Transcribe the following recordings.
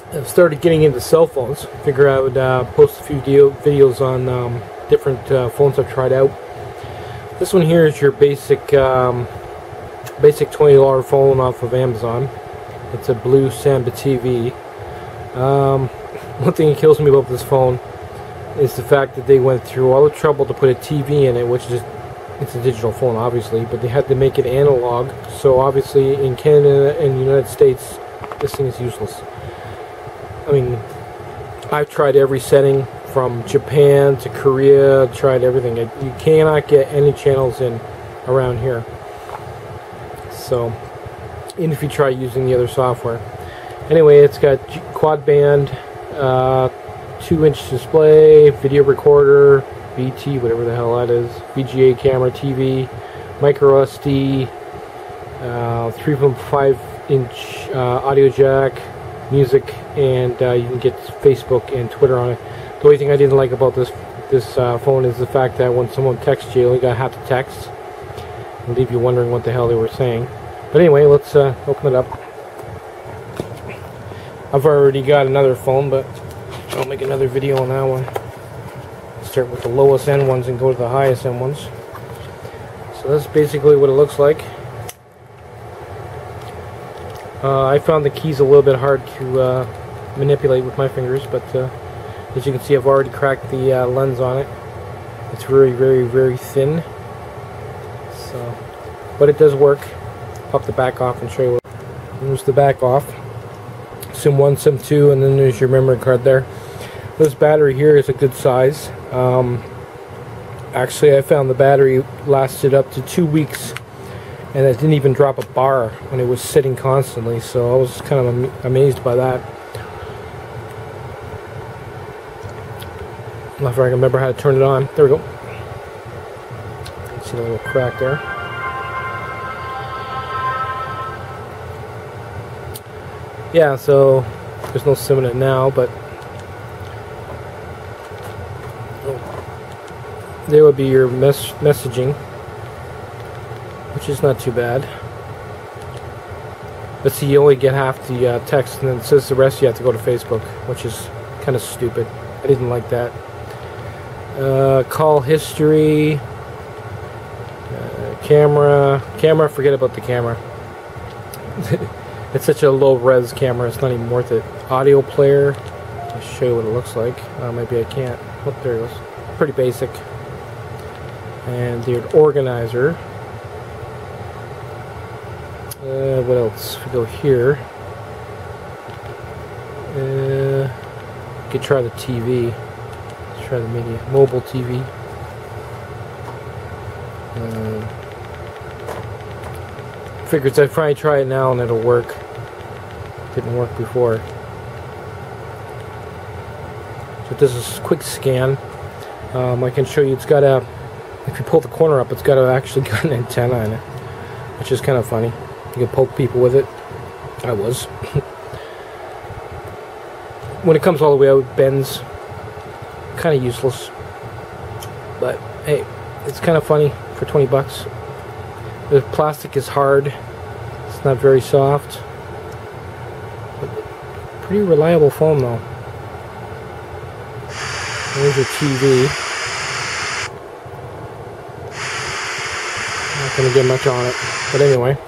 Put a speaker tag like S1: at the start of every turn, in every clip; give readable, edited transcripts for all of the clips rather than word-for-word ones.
S1: I've started getting into cell phones. Figure I would post a few videos on different phones I've tried out. This one here is your basic $20 phone off of Amazon. It's a blue Samba TV. One thing that kills me about this phone is the fact that they went through all the trouble to put a TV in it, which is, it's a digital phone obviously, but they had to make it analog. So obviously in Canada and the United States, this thing is useless. I mean, I've tried every setting from Japan to Korea, tried everything. You cannot get any channels in around here. So, even if you try using the other software. Anyway, it's got quad band, 2-inch display, video recorder, VT, whatever the hell that is, VGA camera, TV, micro SD, 3.5-inch audio jack, music, and you can get Facebook and Twitter on it. The only thing I didn't like about this phone is the fact that when someone texts you, you only got half the text and leave you wondering what the hell they were saying. But anyway, let's open it up. I've already got another phone, but I'll make another video on that one. Start with the lowest end ones and go to the highest end ones. So that's basically what it looks like. I found the keys a little bit hard to manipulate with my fingers, but as you can see, I've already cracked the lens on it. It's very, very, very thin. So, but it does work. Pop the back off and show you. There's the back off. SIM 1, SIM 2, and then there's your memory card there. This battery here is a good size. Actually, I found the battery lasted up to 2 weeks, and it didn't even drop a bar when it was sitting constantly, so I was kind of amazed by that. I'm not sure I can remember how to turn it on. There we go. See the little crack there. Yeah, so there's no SIM in it now, but there would be your messaging, which is not too bad. But see, you only get half the text, and then it says the rest you have to go to Facebook, which is kind of stupid. I didn't like that. Call history, camera, forget about the camera. It's such a low res camera, it's not even worth it. Audio player, I'll show you what it looks like. Maybe I can't. Oh, there it goes. Pretty basic. And the organizer. What else? If we go here, we could try the TV. Let's try the media. Mobile TV. Figures I'd probably try it now and it'll work. Didn't work before. So this is a quick scan. I can show you. It's got a. If you pull the corner up, it's got actually got an antenna in it, which is kind of funny. You can poke people with it. I was. When it comes all the way out, it bends. Kind of useless. But hey, it's kind of funny for 20 bucks. The plastic is hard. It's not very soft. But pretty reliable foam though. There's your TV. Not gonna get much on it. But anyway.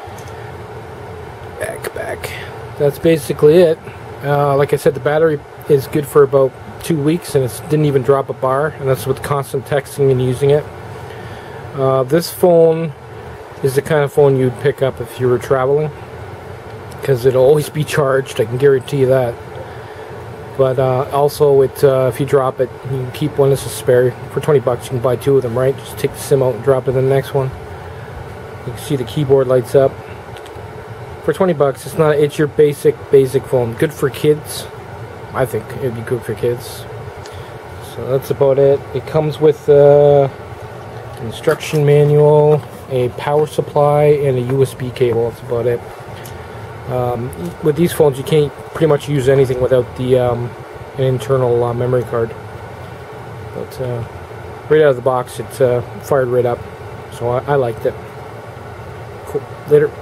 S1: Back. That's basically it. Like I said, the battery is good for about 2 weeks and it didn't even drop a bar, and that's with constant texting and using it. This phone is the kind of phone you'd pick up if you were traveling, because it'll always be charged, I can guarantee you that. But also, if you drop it, you can keep one as a spare. For 20 bucks, you can buy 2 of them, right? Just take the SIM out and drop it in the next one. You can see the keyboard lights up. For 20 bucks, it's your basic phone. Good for kids. I think it'd be good for kids. So that's about it. It comes with instruction manual, a power supply, and a USB cable. That's about it. With these phones, you can't pretty much use anything without the an internal memory card. But right out of the box, it fired right up. So I liked it. Cool. Later.